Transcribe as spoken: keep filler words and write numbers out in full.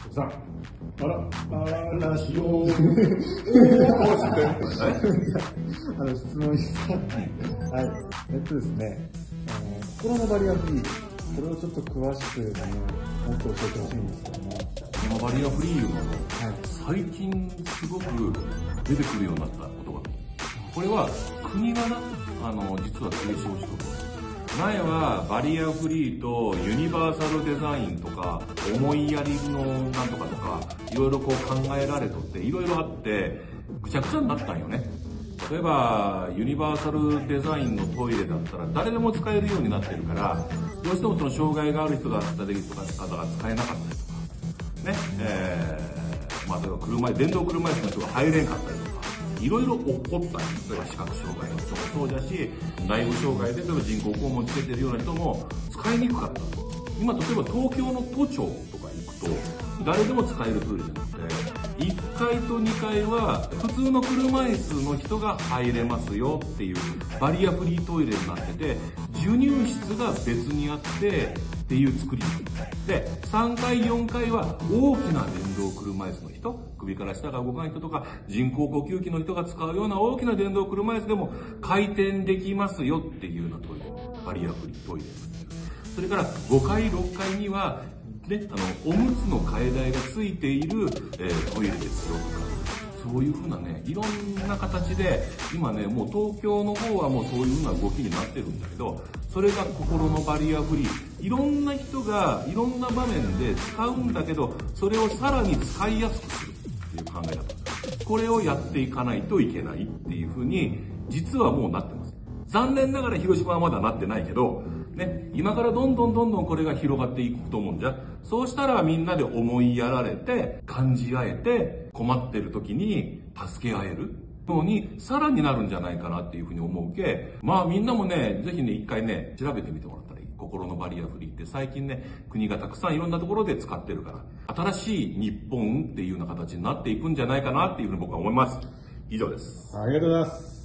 さん、あら、あらしよう。 あの、質問した。はい。えっとですね、あの、心のバリアフリー、これをちょっと詳しく、あの、もっと教えてほしいんですけども。 このバリアフリーいうのは、最近すごく出てくるようになった言葉。これは国がな、あの、実は提唱しておる。前はバリアフリーとユニバーサルデザインとか思いやりのなんとかとかいろいろこう考えられとっていろいろあってぐちゃぐちゃになったんよね。例えばユニバーサルデザインのトイレだったら誰でも使えるようになってるからどうしてもその障害がある人だったりとか方が使えなかったりとかね、えー、まあ例えば車電動車椅子の人が入れんかったりとかいろいろ起こったり、例えば視覚障害の人もそうだし、内部障害で例えば人工肛門つけてるような人も使いにくかった。今例えば東京の都庁とか行くと、誰でも使えるトイレじゃなくて、いっかいとにかいは普通の車椅子の人が入れますよっていうバリアフリートイレになってて、授乳室が別にあって、っていう作りで、さんかいよんかいは大きな電動車椅子の人、首から下が動かない人とか人工呼吸器の人が使うような大きな電動車椅子でも回転できますよっていうようなトイレ、バリアフリートイレ。それからごかいろっかいには、ね、あのおむつの替え台がついている、えー、トイレですよとか、そういうふうなね、いろんな形で、今ね、もう東京の方はもうそういうふうな動きになってるんだけど、それが心のバリアフリー。いろんな人がいろんな場面で使うんだけど、それをさらに使いやすくするっていう考え方。これをやっていかないといけないっていうふうに、実はもうなってます。残念ながら広島はまだなってないけど、ね、今からどんどんどんどんこれが広がっていくと思うんじゃ。そうしたらみんなで思いやられて、感じ合えて、困ってる時に助け合えるのに、さらになるんじゃないかなっていうふうに思うけ、まあみんなもね、ぜひね、一回ね、調べてみてもらったらいい。心のバリアフリーって最近ね、国がたくさんいろんなところで使ってるから、新しい日本っていうような形になっていくんじゃないかなっていうふうに僕は思います。以上です。 ありがとうございます。